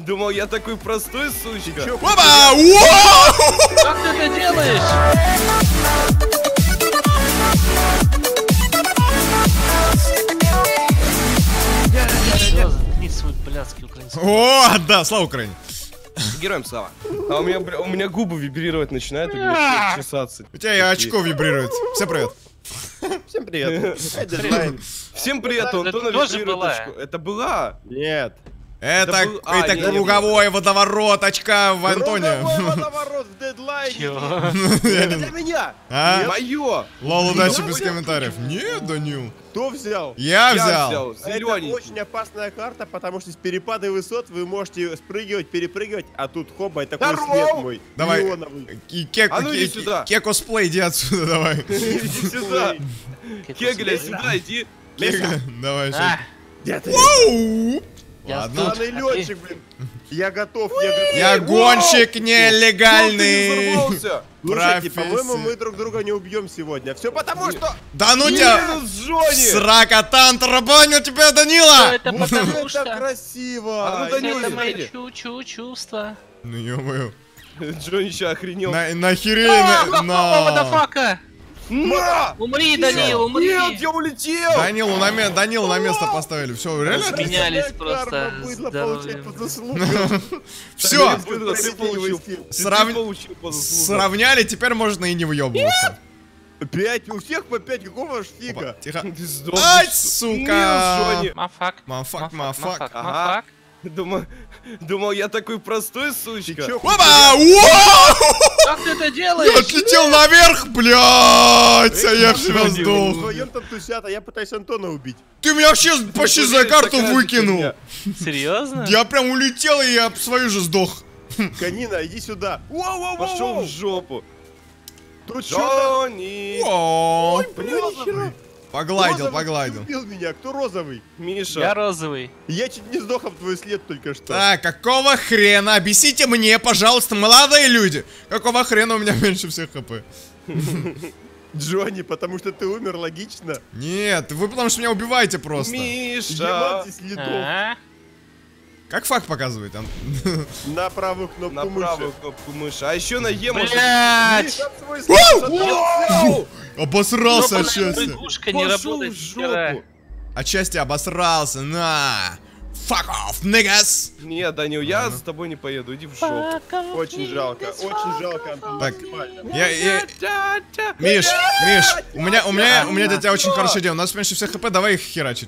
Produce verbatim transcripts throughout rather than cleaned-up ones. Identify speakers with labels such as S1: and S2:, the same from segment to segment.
S1: Думал, я такой простой, сучка.
S2: Опа!
S3: Как ты это делаешь? Свой блядский украинский.
S2: О, да, слава Украине.
S1: Героям слава. А у меня, у меня губы вибрировать начинают, и мне чесаться.
S2: У тебя и очко вибрирует. Всем привет.
S4: Всем привет.
S1: Всем привет, Антон вибрирует очко. Это была?
S4: Нет.
S2: Это,
S1: был- а,
S2: это
S1: не, не
S2: круговой водоворот очка в Антоне.
S4: Круговой водоворот в дедлайне.
S3: Чё?
S4: Это для меня.
S2: А?
S1: Мое!
S2: Лол, удачи
S4: Я
S2: без
S4: понял.
S2: комментариев. Нет, Данил.
S4: Кто взял?
S2: Я
S1: Я
S2: взял.
S1: взял,
S4: Это
S1: зелененький.
S4: очень опасная карта, потому что с перепада высот вы можете спрыгивать, перепрыгивать, а тут хоба и такой
S1: Здорово!
S4: свет мой.
S2: Давай.
S4: Неоновый.
S2: И кек,
S1: А ну иди
S2: ке-
S1: сюда.
S2: Ке-косплей, иди отсюда, давай.
S1: Иди сюда. Кегля, сюда, иди.
S2: Кега, давай,
S3: А,
S2: сейчас.
S4: Где ты?
S2: Оу!
S3: я
S2: Ладно.
S3: тут.
S4: Главный летчик, блин. Я готов, я готов.
S2: Я гонщик
S1: Ты
S2: нелегальный.
S1: взорвался.
S4: Слушайте,
S2: профессия.
S4: по-моему, мы друг друга не убьем сегодня. Все потому что...
S2: Да ну тебя!
S1: Минус Джонни.
S2: Срака тан тарабанил тебя,
S3: Что
S2: Данила!
S3: это
S4: Вот
S3: потому
S4: это
S3: что...
S4: красиво!
S1: А ну, Данил,
S3: Это мои
S1: Данил.
S3: чу-чу чувства.
S2: Ну ё-моё.
S1: Джонни сейчас охренел.
S2: На- Нахерей
S3: А,
S2: на...
S3: О,
S2: на-
S3: мазафака!
S1: На!
S3: Умри, Данил, умри!
S1: Нет, я улетел!
S2: Данилу на, ме- Данилу на место поставили. Все, реально?
S3: Менялись
S4: Такая
S3: просто
S4: карма, быдло
S3: здоровьем.
S4: получает по заслугам.
S2: Все,
S1: Быдло, ты получил.
S2: Срав-
S1: Ты получил по заслугам.
S2: сравняли, теперь можно и не выебываться.
S4: Пять, у всех по пять, какого ж фига?
S2: Опа, тихо.
S1: Ты сдох.
S2: Ай,
S1: Нет,
S2: сука!
S1: Джонни.
S3: Мафак.
S2: Мафак, мафак.
S3: Мафак.
S1: Ага.
S3: Мафак.
S1: Думал, думал, я такой простой, сучка.
S4: чё?
S2: Опа! Уау!
S3: Как ты это
S2: Я
S3: делаешь?
S2: отлетел наверх, блядь! А я в себя сдох.
S4: Вдвоем там тусят, а я пытаюсь Антона убить.
S2: Ты меня вообще почти за карту
S1: Такая же
S2: выкинул.
S1: фигня.
S3: Серьезно?
S2: Я прям улетел, и я свою же сдох.
S4: Канина, иди сюда. Воу-воу-воу!
S1: Пошел в жопу.
S4: Тут что-то...
S1: Джонни.
S2: О,
S4: Розовый.
S2: Погладил,
S4: Розовый,
S2: погладил.
S4: Ты убил меня, кто розовый?
S1: Миша.
S3: Я розовый.
S4: Я чуть не сдох об твой след только что.
S2: Так, какого хрена? Объясните мне, пожалуйста, молодые люди. Какого хрена у меня меньше всех хп?
S4: Джонни, потому что ты умер, логично.
S2: Нет, вы потому что меня убиваете просто.
S1: Миша.
S4: Диман здесь летов.
S3: А?
S2: Как факт показывает? Ан-
S4: На правую кнопку
S1: На правую
S4: мыши.
S1: кнопку мыши. А еще на Е можно...
S3: Блять!
S4: Миша, свой след отдал.
S2: Обосрался от
S3: Ёбаная
S2: счастья.
S3: прыгушка не
S1: Пошел
S3: работает
S1: в
S3: вчера.
S1: жопу.
S2: От счастья обосрался. На. Fuck off, niggas.
S1: Нет, Данил, я с тобой не поеду. Иди в жопу.
S4: Очень жалко, очень жалко, Антон.
S2: Так,
S4: максимально.
S2: я, я... Миш, Миш, у меня, у меня, у меня для тебя очень хорошая идея. У нас меньше всех хп, давай их херачить.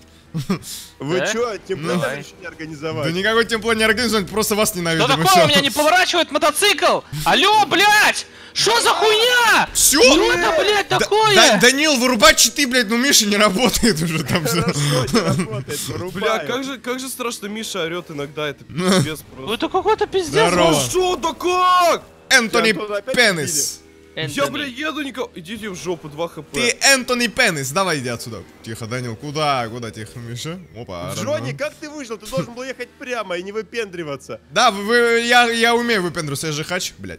S4: Вы
S3: Да?
S4: чё, темплет
S3: Давай.
S4: решили
S2: Да
S4: организовать?
S2: никакой темпло не организовать, просто вас
S3: Что
S2: ненавидим.
S3: такое? У меня не поворачивает мотоцикл! Алло, блять! Что за хуйня?
S2: Все?
S3: Что это, блядь, такое?
S2: Данил, вырубать читы, блядь, ну Миша не работает уже там все.
S4: Хорошо, не работает, вырубаю.
S1: Бля, как же, как же страшно Миша орет иногда, это пиздец
S3: Ну
S1: просто.
S3: это какой-то пиздец.
S2: Здорово.
S1: Ну что, да как?
S2: Энтони
S4: Антона опять
S2: Пенис.
S1: Я,
S3: Энтони.
S1: бля, еду никого. Идите в жопу, два хп.
S2: Ты Энтони Пенис, давай иди отсюда. Тихо, Данил, куда, куда, тихо, Миша? Опа.
S4: Джонни,
S2: родной.
S4: как ты выжил? Ты должен был ехать прямо и не выпендриваться.
S2: Да, вы, вы- я, я умею выпендриться, я же хач, блядь.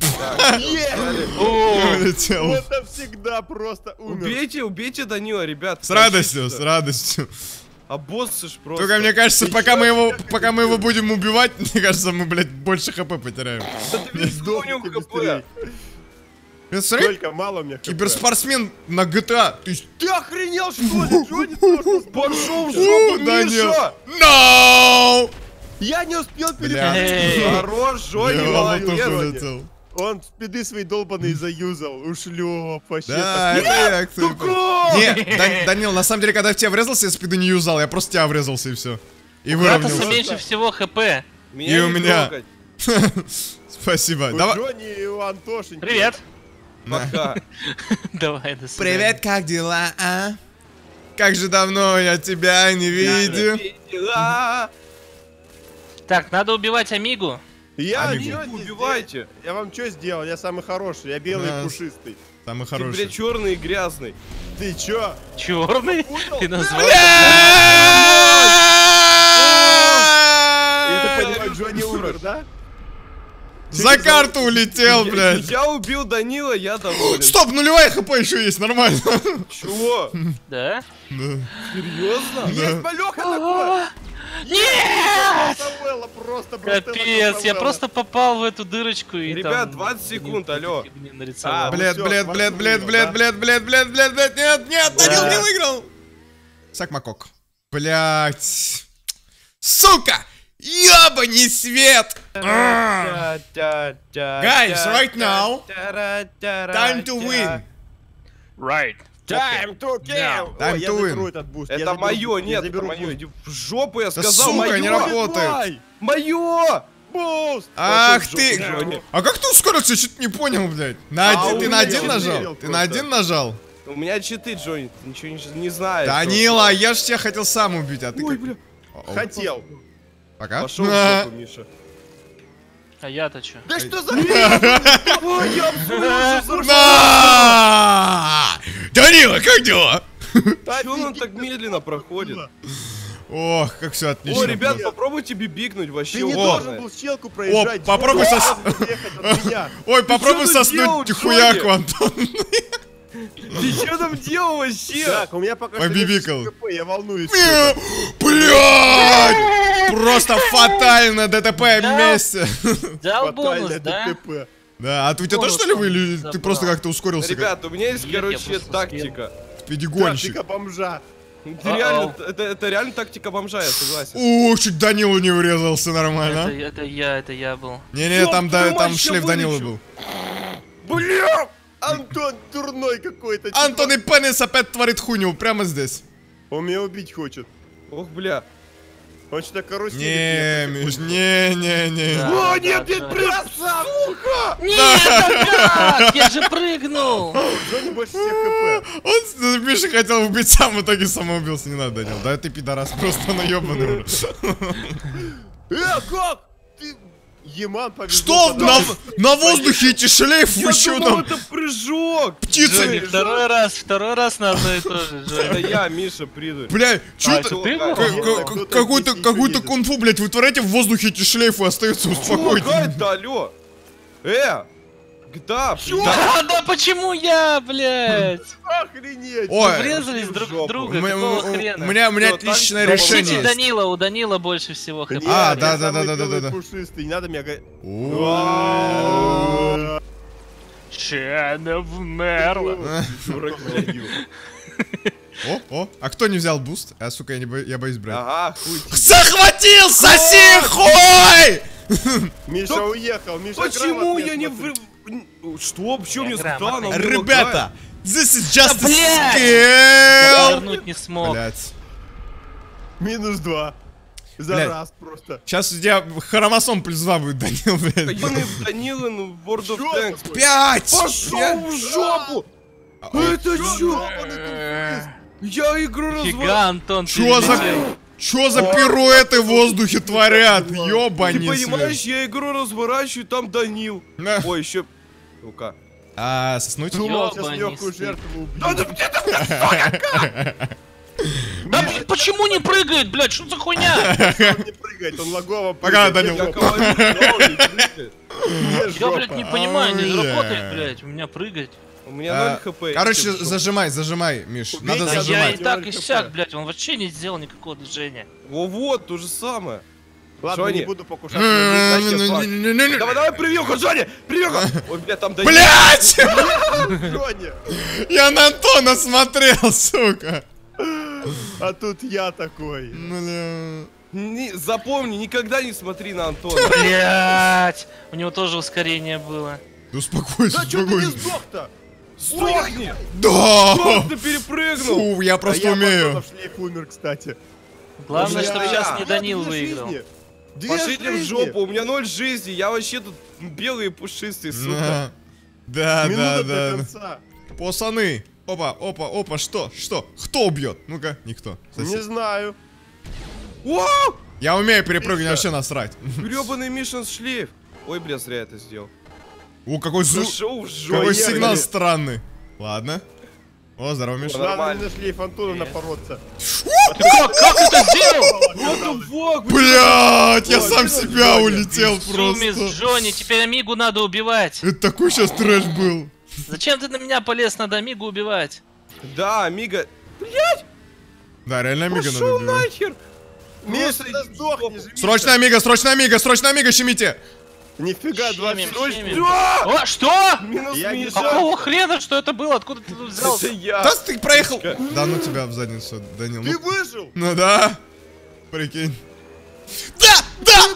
S4: Нет!
S2: Улетел.
S4: Вот навсегда просто умер.
S1: Убейте, убейте Данила, ребят.
S2: С радостью, с радостью.
S1: А боссы ж просто.
S2: Только мне кажется,
S4: Ты
S2: пока
S4: чё,
S2: мы его,
S4: как
S2: пока мы его будем убивать, мне кажется, мы, блядь, больше хп потеряем.
S1: Да ты весь
S4: Сдохните
S1: конем
S4: быстрее.
S1: хп.
S2: Э, Смотри,
S4: Сколько мало у меня хп.
S2: киберспортсмен на джи ти эй. Ты
S4: Ты охренел, что ли? Джонни тоже
S1: Пошел в
S4: сдохнул.
S1: жопу,
S2: Данил.
S1: Миша!
S2: No!
S4: Я не успел
S2: Бля.
S4: перепрыгнуть.
S1: Хорош, Джонни,
S2: Я вот
S1: молодец.
S2: только улетел.
S4: Он спиды свои долбаные заюзал. Ушлёп, вообще.
S2: Да,
S4: так-
S2: это я, кстати.
S1: Как?
S2: Не, Дан- Данил, на самом деле, когда я в тебя врезался, я спиду не юзал, я просто в тебя врезался и все. И
S3: Кратоса
S2: выровнялся.
S3: меньше всего хп.
S1: Меня
S2: И у
S1: не
S2: меня.
S1: трогать.
S2: Спасибо.
S4: У
S2: Давай.
S4: Джонни и у Антошеньки.
S3: Привет.
S1: Пока.
S3: Давай, до свидания.
S2: Привет, как дела, а? Как же давно я тебя не видел.
S1: Дела.
S3: Так, надо убивать Амигу.
S4: Я
S2: Амигу.
S4: чё не
S1: Убивайте.
S4: сделал? Я вам что сделал? Я самый хороший. Я белый
S2: Да.
S4: и пушистый.
S2: Самый
S1: Ты, бля,
S2: хороший.
S1: черный и грязный.
S4: Ты чё?
S3: Черный?
S4: Понял?
S3: Ты назвал?
S4: И ты понимаешь, Джонни умер, да?
S2: За карту улетел,
S1: Я,
S2: блядь.
S1: я убил Данила, я доволен.
S2: Стоп, нулевая хп еще есть, нормально.
S1: Чего?
S3: Да?
S2: Да.
S1: Серьезно?
S4: Есть малёха такой!
S3: Нет!
S4: Самвела, просто брателла
S3: Капец, я
S4: Самвела.
S3: просто попал в эту дырочку и
S1: Ребят,
S3: там...
S1: двадцать секунд, алло.
S3: фигни
S4: А,
S3: нарисовал.
S4: вы
S2: Блядь,
S4: всё,
S2: блядь,
S4: хватит
S2: блядь, блядь,
S4: выиграл,
S2: блядь,
S4: да?
S2: блядь, блядь, блядь, блядь, блядь, нет, нет, Данил
S3: Да.
S2: не выиграл. Сакмакок. Блядь. Сука! Ёбаный свет! А. Guys, right now, time to win.
S3: Right.
S4: Time to kill!
S2: Time
S4: Ой, я
S2: to win.
S4: заберу этот буст. я
S1: Это
S4: заберу
S1: мое,
S4: буст, я
S1: нет, это
S4: заберу
S1: мое.
S4: буст.
S1: Иди в жопу, я
S2: Да
S1: сказал,
S2: сука,
S1: мое!
S2: не работает.
S1: Мое!
S4: Буст!
S2: Ах
S1: Пошел в
S2: ты!
S1: жопу, Джонни.
S2: А как ты ускорился? Я что-то не понял, блядь. На
S1: А
S2: один,
S1: у
S2: ты на
S1: меня
S2: один
S1: четыре
S2: нажал? Ты на
S4: просто.
S2: один нажал?
S1: У меня читы, Джонни, ты ничего не, не знаешь.
S2: Данила, я ж тебя хотел сам убить, а ты
S1: Ой,
S2: как...
S1: бля.
S2: О-о.
S4: Хотел.
S2: Пока.
S1: Пошел в
S2: А.
S1: жопу, Миша.
S3: А я-то чё?
S4: Да что за...
S1: Ой, я обзорился,
S2: На! Данила, как дела?
S1: Чё он так медленно проходит?
S2: Ох, как все отлично.
S1: О, ребят,
S2: просто.
S1: попробуйте бибикнуть, вообще
S4: Ты не
S2: О.
S4: должен был щелку проезжать.
S2: О, попробуй
S4: Джонни,
S2: сос-
S4: ты должен ехать от меня.
S2: Ой, попробуй
S1: чё тут
S2: соснуть
S1: делал,
S2: хуяку,
S1: Джонни?
S2: Антон.
S1: Ты что там делал вообще?
S4: Так, у меня пока
S2: Побибикал.
S4: что КП, я волнуюсь.
S2: Блядь! Просто фатально ДТП вместе.
S3: Дал бонус,
S4: Фатальное
S3: да?
S4: ДТП.
S2: Да, а ты у тебя
S3: Бонус
S2: тоже что ли вы, или ты
S3: забрал.
S2: просто как-то ускорился? как
S1: Ребят, у меня есть,
S3: Нет, я
S1: короче,
S3: просто
S1: тактика.
S2: педигонщик?
S4: Тактика бомжа.
S1: Это реально, это, это реально тактика бомжа, я согласен.
S2: Ух, чуть Данилу не урезался
S3: Это,
S2: нормально.
S3: это я, это я был.
S2: Не-не,
S1: Ёб
S2: там, да,
S1: твою
S2: там
S1: мать, ща
S2: шлейф Данила
S1: вылечу.
S2: был.
S1: Бля!
S4: Антон дурной какой-то.
S2: Антон и Пеннис опять творит хуйню прямо здесь.
S4: Он меня убить хочет.
S1: Ох, бля.
S4: Он что-то карусель.
S2: Не, Миш, не-не-не.
S3: Да.
S1: О, нет,
S3: да,
S1: нет,
S3: да.
S1: прям, сука!
S3: Нет, да как? Я же прыгнул!
S4: Джонни больше всех КП.
S2: Он, Миша хотел убить сам, в итоге самоубился. Не надо, Данил. Да ты пидорас, просто наебанный.
S4: Э, как? Ты... Еман повезло.
S2: Что? На,
S4: подальше.
S2: на воздухе эти шлейф,
S1: Я
S2: вы что
S1: думал,
S2: там?
S1: это прыжок!
S3: Джонни,
S2: Птицы.
S3: второй раз, второй раз на одно и то же,
S1: Это
S3: Джонни.
S1: я, Миша, придурь.
S2: Бля, чё
S3: А,
S2: ты...
S3: это ты
S2: к-
S3: был?
S2: к- к- Какую-то какую-то кунфу, блядь, вытворяйте в воздухе эти шлейфы, остаются, успокойтесь.
S1: Лагает-то, алло! Э! Да, да.
S3: Да, да почему я, блядь?
S4: Охренеть.
S2: Ой,
S3: Врезались друг в друга,
S2: У меня-
S3: какого
S2: у-
S3: хрена?
S2: у меня у меня
S1: Всё, так-
S2: отличное
S1: так
S2: решение
S3: Ищите
S2: есть.
S3: Данила, у Данила больше всего хп.
S2: А,
S4: Я
S2: да, да,
S4: самый
S2: да, да,
S4: белый
S2: да, да.
S4: пушистый, не надо меня... го-
S2: О.
S3: Чена вмерла.
S4: Дурак ходил.
S2: О, о, а кто не взял буст? А, сука, я, не бо- я боюсь брать.
S1: Ага, хуй. тебе.
S2: Захватил, соси хуй!
S4: Миша
S1: Да
S4: уехал, Миша
S1: Почему
S4: грамотный,
S1: я не
S4: смотри.
S1: вы... Что? Почему
S3: Я
S1: мне
S3: грамотный.
S1: стану?
S2: Ребята, this is just
S3: Да,
S2: a
S3: блядь!
S2: skill!
S3: Вернуть не смог.
S2: Блять.
S4: Минус два. За
S2: Блядь.
S4: раз просто.
S2: Сейчас у тебя хромосом плюс два будет, Данил, блядь.
S1: Ебаный Данила, ну, World of
S4: Чё
S1: Tanks.
S4: такое?
S2: Пять!
S1: Пошел
S2: Пять!
S1: в жопу! Это чё? Я игру развал.
S3: Фига, Антон, ты
S2: Чё за...
S3: летел.
S2: Чё за пируэты в воздухе творят?
S1: Ты
S2: Ёбани
S1: понимаешь, я игру разворачиваю, там Данил.
S2: На.
S1: Ой, еще... Ну-ка.
S2: А, соснуть?
S4: Думал, сейчас
S3: Ёбаный
S4: легкую
S3: стыд.
S4: жертву убью.
S1: Да, да где ты?
S3: Да блин, почему не прыгает, блядь, что за хуйня?
S4: Он не прыгает, он лагово
S2: Пока,
S4: прыгает.
S2: Данил.
S1: Я говорю, да, он не прыгает.
S4: Мне
S3: Я,
S4: жопа.
S3: блядь, не понимаю, не
S2: Ай-яй.
S3: работает, блядь, у меня прыгать.
S1: У меня
S2: А,
S1: ноль хп.
S2: Короче,
S1: Типа,
S2: зажимай, зажимай, Миш.
S4: Убейте
S2: Надо
S3: Да
S4: Зажимай.
S3: я
S2: зажимать.
S3: и так
S4: Ноль
S3: и
S4: хп.
S3: сяк, блядь, он вообще не сделал никакого движения.
S1: Во вот, то же самое.
S4: Ладно,
S1: Джонни.
S4: не буду покушаться. на
S2: Блять!
S1: Давай, давай, прививку, Джонни! Прививку! Ой, бля, там Данил.
S4: Джонни.
S2: Я на Антона смотрел, сука!
S4: А тут я такой.
S2: Бля.
S1: Не- Запомни, никогда не смотри на Антона.
S3: Блять, у него тоже ускорение было.
S2: Да успокойся,
S4: Да что ты не
S2: успокойся.
S4: сдох-то?
S1: Сдохни!
S2: Да!
S1: Как ты перепрыгнул?
S2: Фу, я
S4: А
S2: просто
S4: я
S2: умею.
S4: Антонов шлейф умер, кстати.
S3: Главное,
S1: Бля.
S3: чтобы сейчас не
S1: Нет,
S3: Данил
S4: две
S3: выиграл.
S4: жизни. Две
S1: Пошлите в
S4: жизни.
S1: жопу, у меня ноль жизни, я вообще тут белый и пушистый, сука.
S2: Да, да,
S4: Минута
S2: да.
S4: до
S2: да.
S4: конца.
S2: Пацаны. Опа, опа, опа, что? Что? Кто убьет? Ну-ка, никто.
S4: Не
S2: Сосед.
S4: знаю.
S1: О,
S2: Я умею перепрыгивать,
S4: Миша.
S2: вообще насрать.
S1: гребаный Мишин шлейф. Ой, бля, зря я это сделал.
S2: О, какой звук.
S1: Зашел в
S2: Какой
S1: жопу.
S2: сигнал странный. Ладно. О, здорово, Миша.
S4: Надо
S1: Нормально.
S4: на шлейф Антона напороться.
S3: Ты как, как это сделал?
S1: What the fuck? вы
S2: Блять, я
S4: Ой,
S2: сам
S4: ты
S2: себя
S4: Джонни.
S2: улетел
S3: Сумис,
S2: просто.
S3: Джонни, теперь Амигу надо убивать.
S2: Это такой сейчас трэш был.
S3: Зачем ты на меня полез, надо Амигу убивать?
S1: чё? Да, Мига.
S2: Да, реально Мига надо
S1: Пошел
S2: убивать.
S1: нахер!
S4: Миша, да сдохни же, Миша.
S2: Срочно Амиго, срочно Амиго, срочно Амиго, щемите!
S4: Нифига,
S3: Щемим,
S4: двадцать.
S3: щемим.
S1: Что?
S3: О, что?
S1: Минус
S4: Я не
S1: Миша.
S3: Какого хрена, что это было? Откуда ты тут взялся?
S1: Это я.
S2: Да ты проехал! Да ну тебя в задницу, Данил.
S4: Ты
S2: Ну,
S4: выжил?
S2: ну да, прикинь. Да, да,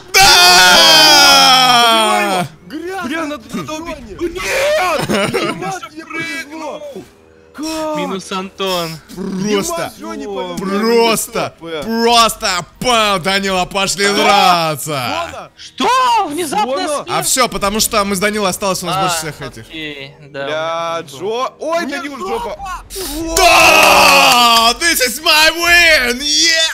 S2: да!
S4: Грязно.
S1: Бля, надо надо убить.
S4: Джонни.
S1: Нет!
S4: Димас, тебе повезло.
S1: Как?
S3: Минус Антон.
S2: Просто,
S4: Димас, Джонни повезло.
S2: просто, просто, пау, Данила, пошли драться!
S4: Зона.
S3: Что? Внезапно
S1: Зона.
S2: А все, потому что мы с Данилой осталось у нас
S3: А,
S2: больше всех этих.
S3: окей, да.
S1: Бля, Джо. Ой,
S4: Мне
S1: Данил, жопа.
S2: Да! This is my win! Yeah!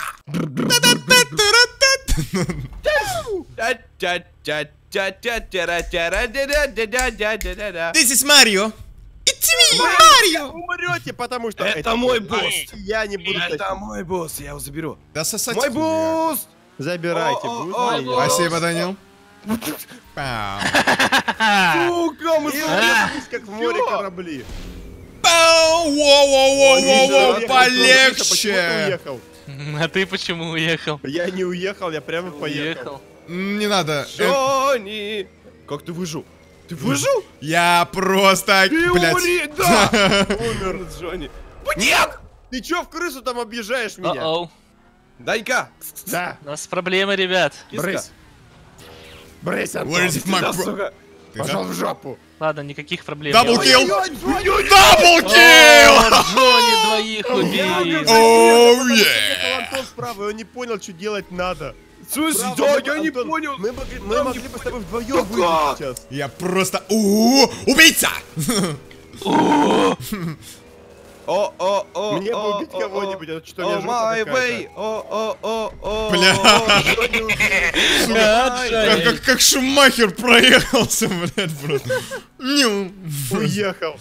S2: This is Mario! It's me, Mario!
S4: Умрете, потому что...
S1: Это мой босс.
S4: Я не буду...
S1: Это мой босс, я его заберу.
S2: Да сосать.
S1: Мой босс!
S4: Забирайте,
S1: О,
S4: будет
S1: о,
S4: моё.
S1: о,
S2: Спасибо, Данил. Пау.
S1: Сука, мы
S4: И
S1: с-
S4: разбились, как в море
S1: Чё?
S4: корабли.
S2: Пау! Воу-воу-воу-воу-воу!
S4: Миша,
S2: Полегче!
S4: почему ты уехал?
S3: А ты почему уехал?
S4: Я не уехал, я прямо поехал.
S3: Уехал.
S2: М, Не надо. Э,
S1: Джонни! Как ты выжил? Ты выжил?
S2: Я просто,
S1: Ты
S2: блядь.
S1: умри, да! Умер Джонни. Нет!
S4: Ты чё в крысу там объезжаешь меня?
S3: О-оу.
S1: Дай-ка!
S4: Да.
S3: У нас проблемы, ребят.
S4: Брысь. Брысь, Антон.
S2: Where is my
S1: Да,
S2: bro?
S1: сука.
S2: Ты
S4: Пошел
S2: да?
S4: в жопу.
S3: Ладно, никаких проблем.
S2: Дабл
S3: нет.
S2: килл!
S4: Ой-ой-ой, Джонни.
S2: Дабл килл!
S3: О, Джонни двоих убили.
S2: Оу,
S4: Потому что
S2: е!
S4: ехал Антон справа, и он не понял, что делать надо.
S1: В смысле?
S4: Право,
S1: Да,
S4: мы-
S1: я не
S4: Антон,
S1: понял.
S4: Мы могли, мы
S1: Нам
S4: могли
S1: не
S4: бы с тобой вдвоем
S1: Да
S4: выйти
S1: как?
S4: сейчас.
S2: Я просто... У-у-у! Убийца!
S1: О, о, о,
S4: Мне бы
S1: о,
S4: убить
S1: о,
S4: кого-нибудь, это что,
S1: О,
S4: не жопа
S1: my
S4: какая-то?
S1: way. О, о, о, о.
S2: Бля.
S1: о, Джонни убил.
S3: Да,
S1: Ай,
S3: Джонни.
S2: Как, как, как Шумахер проехался, блядь, просто. Ню.
S4: Уехал.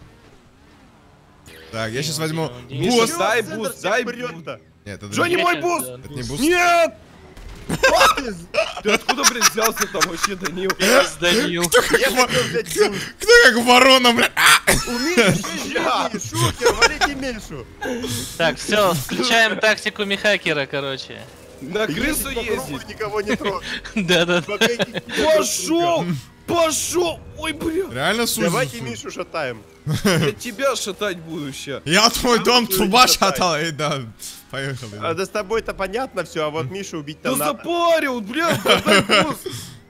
S2: Так, я сейчас возьму
S3: Миша,
S2: буст.
S1: Чё? Дай
S4: в центр
S1: буст,
S4: всех
S1: дай
S4: прёт-то?
S2: Нет, это
S1: Джонни
S2: не-
S1: мой босс!
S2: это не буст.
S1: Нет! Ты откуда, блин, взялся там вообще, Данил?
S3: Сданил.
S4: Я хотел взять буст.
S2: Кто как ворона, блядь? А!
S4: У Миши есть жизни, шутер, валите Мишу.
S3: Так, все, включаем тактику Михакера, короче.
S1: На крысу
S4: Ездить по кругу,
S1: ездить.
S4: никого не трогать.
S3: Да-да.
S4: Пока эти-
S1: Пошел! Пошел! Ой, бля!
S2: Реально сужу.
S4: Давайте Мишу шатаем.
S1: Я тебя шатать буду ща.
S2: Я твой дом
S4: Твою
S2: труба
S4: шатай.
S2: шатал, и да, поехали.
S4: А да с тобой-то понятно все, а вот Мишу убить
S1: Да
S4: там надо.
S1: запарил, бля, дай буст.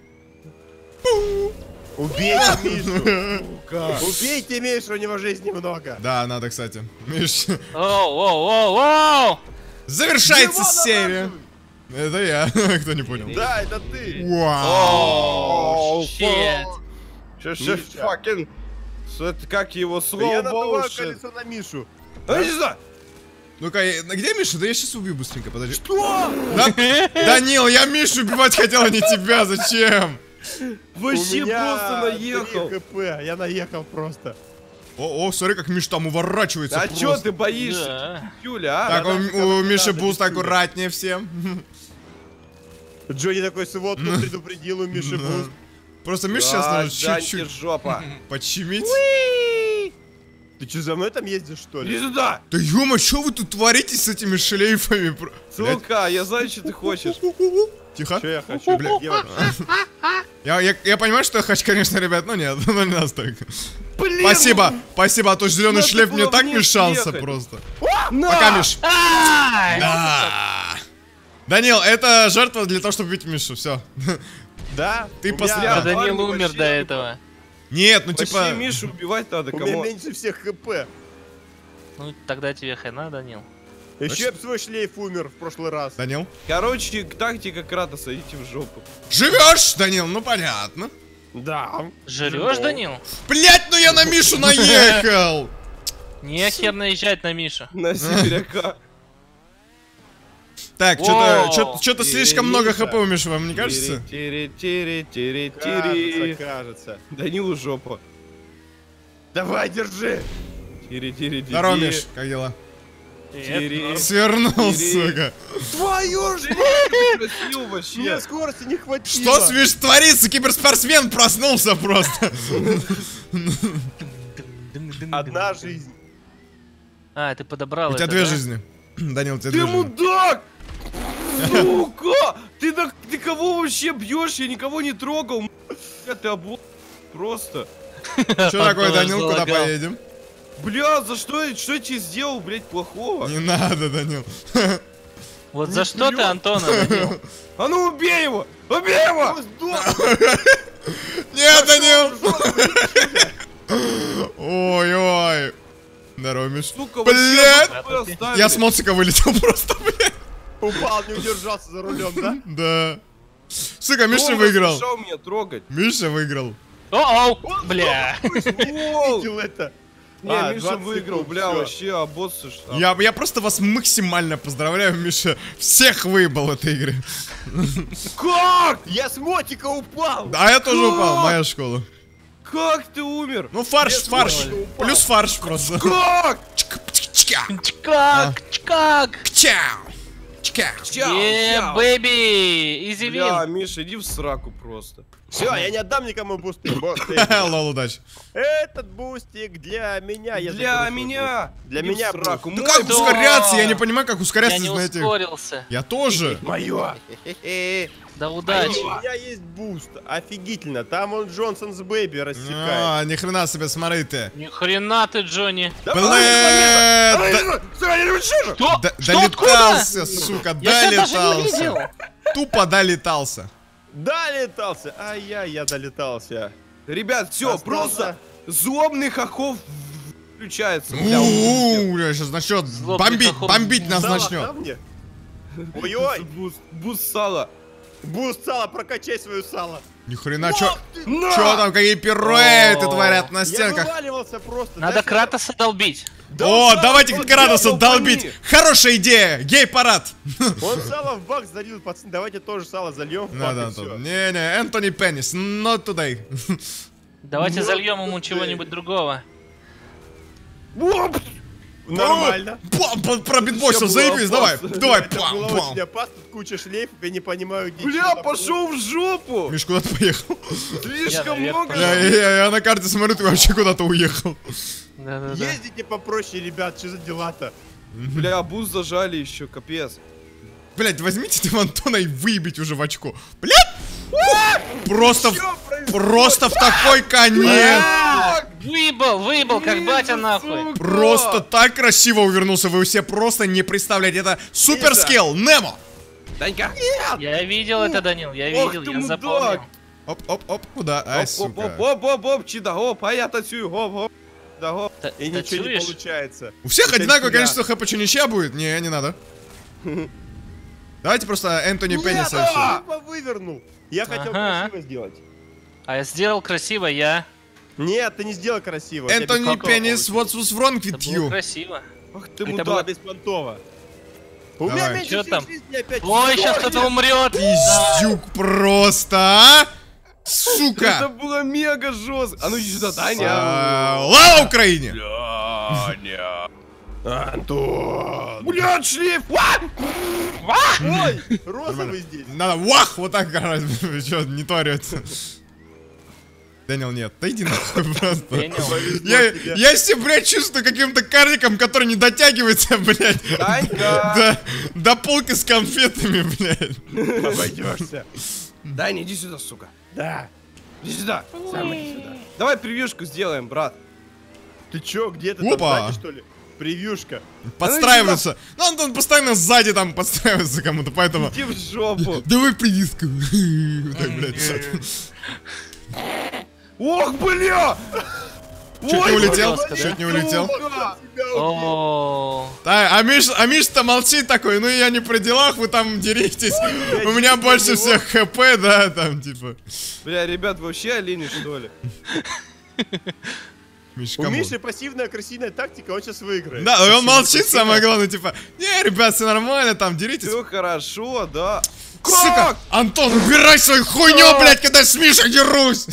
S4: Убейте Мишу. Убейте Мишу, у него жизни много.
S2: Да, надо, кстати. Миш,
S3: Оу, оу, оу, оу!
S2: завершается
S4: Его
S2: серия.
S4: надо.
S2: Это я, кто не понял.
S4: Да, это ты.
S2: Вау.
S1: Оу,
S3: Щет.
S1: Ща, ща,
S4: Миша.
S1: факин. Это как его
S4: Да
S1: слово
S4: я надуваю
S1: bullshit.
S4: колесо на Мишу.
S1: А, не знаю.
S2: Ну-ка, э, где Миша? Да я сейчас убью быстренько, подожди.
S1: Что?
S2: Да, Данил, я Мишу убивать хотел, а не тебя, зачем?
S1: Вообще
S4: У меня
S1: просто наехал.
S4: три хп, я наехал просто.
S2: О, о, смотри, как Миш там уворачивается
S1: А
S2: просто.
S1: чё ты боишься?
S3: Да.
S1: Юля, а?
S2: Так,
S4: Да,
S2: у,
S4: да,
S2: у
S4: да,
S2: Миши
S4: да,
S2: буст
S4: да,
S2: аккуратнее всем.
S4: Джонни такой сводку предупредил, у Миши буст.
S2: Просто Миша сейчас
S1: Да,
S2: нужно
S1: Даньки,
S2: чуть-чуть
S1: жопа.
S2: почемить.
S4: Ты что, за мной там ездишь, что
S1: Иди
S4: ли?
S1: сюда.
S2: Да ё что вы тут творите с этими шлейфами? Про- Блядь.
S1: Сука, я знаю, что ты хочешь.
S2: Тихо.
S4: Что я хочу,
S2: Бля.
S4: делать?
S2: Я, я, я понимаю, что я хочу, конечно, ребят, но нет, ну не настолько.
S1: Блин,
S2: Спасибо, спасибо, а то зеленый
S1: надо
S2: шлейф мне
S1: было
S2: так
S1: вниз
S2: мешался
S1: ехать.
S2: просто.
S1: на!
S2: Пока, Миш.
S3: Ай!
S2: Да. Данил, это жертва для того, чтобы убить Мишу, все.
S4: Да?
S2: Ты
S4: У
S2: после-
S4: меня-
S3: А Данил
S1: Ладно,
S3: умер
S1: вообще
S3: до
S1: не
S3: этого.
S2: Нет, ну
S1: Вообще
S2: типа...
S1: Мишу убивать надо,
S4: У меня
S1: кому?
S4: меньше всех хп.
S3: Ну, тогда тебе хана, Данил.
S4: Еще я б свой шлейф умер в прошлый раз.
S2: Данил?
S1: Короче, тактика Кратоса, идите в жопу.
S2: Живешь, Данил, ну понятно.
S4: Да.
S3: Жрешь, Данил?
S2: Блять, ну я на Мишу наехал!
S3: Не хер наезжать на Мишу.
S1: На сибиряка.
S2: Так,
S3: Воу.
S2: что-то что-то слишком много
S4: Миша.
S2: хп у Миши, вам не кажется?
S1: Тири-тири-тири-тири-тири.
S4: Кажется, кажется.
S1: Данилу жопа.
S4: Давай, держи.
S1: Тири-тири-тири.
S2: Здорово, Миш, как дела?
S1: Тири.
S2: Свернул,
S1: Тири.
S2: сука.
S4: Твою ж!
S1: Красиво вообще.
S4: Мне скорости не хватило.
S2: Что с Миш творится? Киберспортсмен проснулся просто.
S4: Одна жизнь.
S3: А, ты подобрал
S2: У тебя
S3: это,
S2: две
S3: да?
S2: жизни. Данил, у тебя
S1: Ты
S2: две жизни.
S1: мудак! Сука! Ты, на, ты кого вообще бьешь? Я никого не трогал. Бля, ты обл... Просто.
S2: Что такое, Данил, куда
S3: Залагал.
S2: поедем?
S1: Бля, за что, что я тебе сделал, блядь, плохого?
S2: Не надо, Данил.
S3: Вот за что ты Антона добил?
S1: А ну убей его! Убей его!
S2: Нет, Данил! Ой-ой. Здорово, Миш.
S1: Сука,
S2: Блядь!
S1: вообще оставили.
S2: Я с моцика вылетел просто, блядь.
S4: Упал, не удержался за рулем, да?
S2: Да. Сука, Миша
S1: Он
S2: выиграл.
S1: разрешал меня трогать.
S2: Миша выиграл.
S3: О-оу, бля.
S1: Воу!
S4: Видел это?
S1: Не,
S4: А,
S1: Миша
S4: двадцать
S1: выиграл,
S4: секунд,
S1: бля,
S4: всё.
S1: вообще, а боссы что?
S2: Я, я просто вас максимально поздравляю, Миша. Всех выебал в этой игре.
S1: Как?
S4: Я с мотика упал!
S2: А я тоже
S1: Как?
S2: упал, моя школа.
S1: Как ты умер?
S2: Ну фарш,
S4: Без
S2: фарш.
S4: мотика упал.
S2: Плюс фарш просто.
S1: Как?
S3: Чкак, чкак.
S2: Чау. Чау.
S1: Чау,
S3: Е,
S1: чау.
S3: бэби. Изи
S1: Бля,
S3: вин.
S1: Миша, иди в сраку просто.
S4: Все, я не отдам никому бустик.
S2: Лол, удачи.
S4: Этот бустик для меня. если
S1: Для
S4: хорошо
S1: меня.
S4: будет. Для
S1: Иди
S4: меня
S1: в сраку.
S2: Ну
S1: Мой
S2: как
S1: дом.
S2: ускоряться? Я не понимаю, как
S3: Я
S2: ускоряться
S3: не
S2: на этих.
S3: ускорился.
S2: Я тоже.
S4: Мое.
S3: Да
S4: У
S3: удачи.
S4: меня есть буст. Офигительно. Там он Джонсонс Бэйби рассекает.
S2: А, ни хрена себе, смотри ты.
S3: Ни хрена ты, Джонни.
S2: Блин,
S3: Что?
S2: да-
S3: Что, откуда?
S2: долетался, сука,
S3: Я тебя даже не видел.
S2: долетался. Тупо долетался.
S4: Долетался. Ай-яй, я долетался.
S1: Ребят, все,
S4: Остался.
S1: просто злобный хохов включается. Бля, он
S2: У, бля, сейчас начнет
S3: Злобный
S2: бомбить,
S3: хохол.
S2: бомбить нас
S4: Сало
S2: начнет.
S4: дам мне? Ой-ой.
S1: буст, буст сала.
S4: Буст сало, прокачай свое сало.
S2: Ни хрена, чё,
S1: На!
S2: чё там, какие пируэты
S3: О,
S2: творят на
S4: Я
S2: стенках.
S4: вываливался просто.
S3: Надо
S4: Знаешь,
S3: Кратоса долбить.
S4: да
S2: О,
S4: он сало-
S2: давайте
S4: он
S2: Кратоса
S1: делал
S2: долбить.
S1: бани.
S2: Хорошая идея, гей-парад.
S4: Он сало в бак залил, пацаны. Давайте тоже сало зальем в бак
S2: Надо,
S4: и
S2: Антон.
S4: всё.
S2: Не-не, Энтони Пеннис, not today.
S3: Давайте
S4: Ну,
S3: зальем ему
S4: ты.
S3: чего-нибудь другого.
S1: Оп!
S4: Нормально.
S2: Пам, пам, про битбоксов
S1: Всё было
S2: заебись, давай,
S1: опасно.
S2: давай,
S4: Это
S2: пам,
S4: было
S2: пам.
S4: очень опасно, тут куча шлейфов, я не понимаю, где...
S1: Бля,
S4: что-то
S1: пошел в жопу!
S2: Миш, куда ты поехал?
S1: Слишком
S3: наверх
S1: много.
S2: Я, я- я на карте смотрю, ты вообще куда-то уехал.
S3: Да-да-да.
S4: было. Ездите попроще, ребят, что за дела-то?
S1: Бля, буст зажали еще, капец.
S2: Блять, возьмите ты Антона и выебите уже в очко. Блять! Просто, в- просто в такой конец.
S3: Выебал, выебал, как батя нахуй.
S1: Сука!
S2: Просто так красиво увернулся, вы все просто не представляете. Это супер скилл, Немо.
S1: Данька!
S3: Я видел это, Данил, я
S1: Ох
S3: видел,
S1: ты
S3: я
S1: мудак.
S3: запомнил.
S2: Оп-оп-оп, куда? Ай,
S1: Оп, оп,
S2: сука.
S1: оп, оп, оп, оп, чида, оп, а я танцую, оп, оп. Да, оп.
S3: Та-
S4: И ничего не
S3: танцуешь?
S4: получается.
S2: У всех
S4: Это
S2: одинаковое
S4: тебя.
S2: количество хп, что ничья будет? Не, не надо. Давайте просто Энтони
S1: Нет,
S2: Пенниса и
S1: а!
S2: всё.
S4: Тупо вывернул. Я хотел
S3: Ага.
S4: красиво сделать.
S3: А я сделал красиво, я.
S4: Нет, ты не сделал красиво. у тебя
S2: Энтони
S4: беспонтово
S2: Пеннис,
S4: получилось.
S2: what's wrong
S3: Это
S2: with
S3: было
S2: you?
S3: красиво.
S1: Ах ты
S4: Это было
S1: мудак.
S4: беспонтово. У меня
S2: Давай.
S4: меньше
S3: Чё
S4: всех
S3: там?
S4: жизни опять.
S3: Ой, сейчас кто-то умрет.
S2: Пиздюк просто, а?
S1: Это
S2: Сука!
S1: было мега жестко. А ну иди сюда, Даня.
S2: Слава Украине!
S1: Даня.
S4: Антон!
S1: Блядь, шлейф! Ва!
S4: Ой, розовый здесь.
S2: Надо вах, вот так орать. Что, не то орёте. Данил, нет, да иди нахуй просто.
S3: Дэниел.
S2: Я, я себя, блядь, чувствую каким-то карликом, который не дотягивается, блядь.
S1: Данька!
S2: До, до полки с конфетами, блядь.
S4: Обойдешься.
S1: Даня, иди сюда, сука.
S4: Да.
S1: Иди сюда. Сам иди сюда. Давай превьюшку сделаем, брат.
S4: Ты чё, где ты
S2: Опа.
S4: там сзади, что ли? Превьюшка.
S2: Подстраиваются. Ну, он, он постоянно сзади там подстраивается кому-то, поэтому...
S1: Иди в жопу.
S2: Давай прививку. Вот так, блядь.
S1: Ох, бля!
S2: Чуть не
S1: Ой,
S2: улетел,
S3: жестко, да?
S2: чуть не улетел.
S1: сука!
S3: О,
S2: Да, а Миш, а Миш-то молчит такой, ну я не при делах, вы там деритесь. У меня больше всех хп, да, там типа.
S1: Бля, ребят, вы вообще олени, что ли?
S2: Миш,
S4: У
S2: камон.
S4: Миши пассивная крысиная тактика, он сейчас выиграет.
S2: Да, и он молчит, самое главное, типа, не, ребят, все нормально, там, деритесь.
S1: Все хорошо, да.
S2: Сука,
S1: Как?
S2: Антон, убирай свою хуйню, блядь, когда я с Мишей дерусь.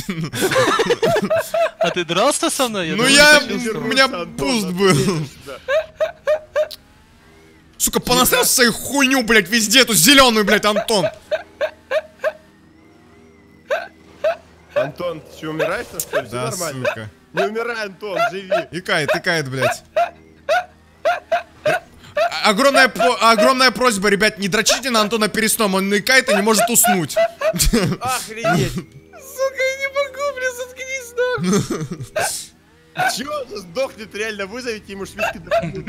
S3: а ты дрался со мной?
S2: Ну
S3: думал,
S2: я,
S3: ты
S2: у
S3: чувствовал.
S2: меня
S4: Антон,
S2: пуст
S4: Антон,
S2: был.
S4: да.
S2: Сука, понасрал свою хуйню, блядь, везде, эту зеленую, блядь, Антон.
S4: Антон, ты что, умираешь, что ли? Все
S2: Да,
S4: нормально.
S2: сука.
S4: Не умирай, Антон, живи.
S2: Икает, икает, блядь. огромная, по- огромная просьба, ребят, не дрочите на Антона перед сном, он икает и не может уснуть.
S4: Охренеть.
S1: Сука, я не могу, бля, заткнись нахуй.
S4: Чё, он сдохнет, реально, вызовите ему швидки.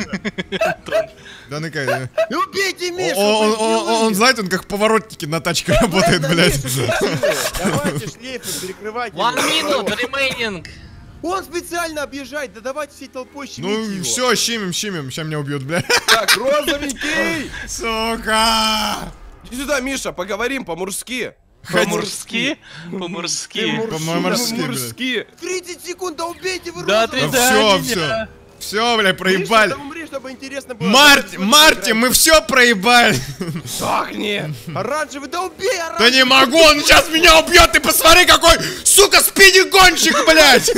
S2: Да ныкай, да.
S4: Ну убейте Мишу!
S2: Он, он, он, он, знаете, он как поворотники на тачке работает, блядь.
S4: Давайте шлейфы, перекрывайте.
S3: One
S4: его.
S3: minute remaining.
S4: Он специально объезжает, да давайте всей толпой щемить
S2: Ну
S4: его.
S2: все, щемим, щемим, сейчас меня убьют, блядь.
S1: Так, розовенький.
S2: Сука!
S1: Иди сюда, Миша, поговорим по-мужски.
S3: По-мужски? По-мужски.
S2: По-морски, блядь.
S1: По-мужски.
S4: тридцать секунд, да убейте вы
S3: Да
S4: розового.
S3: ты
S2: Да
S3: да,
S2: все,
S3: меня.
S2: все. Все, блядь,
S4: Миша,
S2: проебали.
S4: да умри, чтобы интересно было.
S2: Марти,
S4: Давай,
S2: Марти,
S4: играем.
S2: мы все проебали.
S1: Сохни.
S4: Оранжевый, да убей
S2: Да
S4: оранжевый.
S2: не могу, он сейчас меня убьет, ты посмотри, какой, сука, спиди-гонщик, блядь.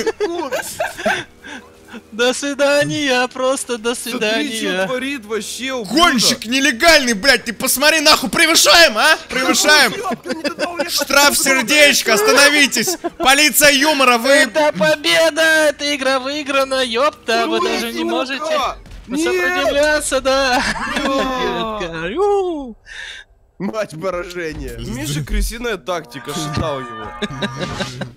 S3: До свидания, просто до
S1: Смотри, что
S3: свидания.
S1: творит вообще, ублюдок.
S2: Гонщик нелегальный, блядь, ты посмотри, нахуй, превышаем, а? Превышаем.
S4: Ёпта, не туда уехал.
S2: Штраф сердечко, остановитесь. Полиция юмора, вы...
S3: Это победа! Эта игра выиграна, ёпта! Вы
S1: Ой,
S3: даже не
S1: сука!
S3: можете
S1: Нет!
S3: сопротивляться, да!
S1: Да.
S3: Ю.
S4: Мать поражения.
S1: Миша крысиная тактика, считал его.